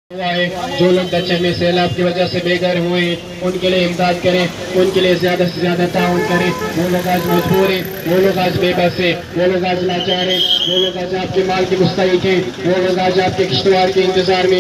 हुआ है। जो लोग दक्षिण में सैलाब की वजह से बेघर हुए हैं उनके लिए इमदाद करें, उनके लिए ज्यादा से ज्यादा ताउन करें। वो लोग आज मजबूर हैं, वो लोग आज बेबस है, वो लोग आज लाचार है, वो लोग आज आपके माल के मुस्तहिक हैं, वो लोग आज आपके किश्तवाड़ के इंतजार में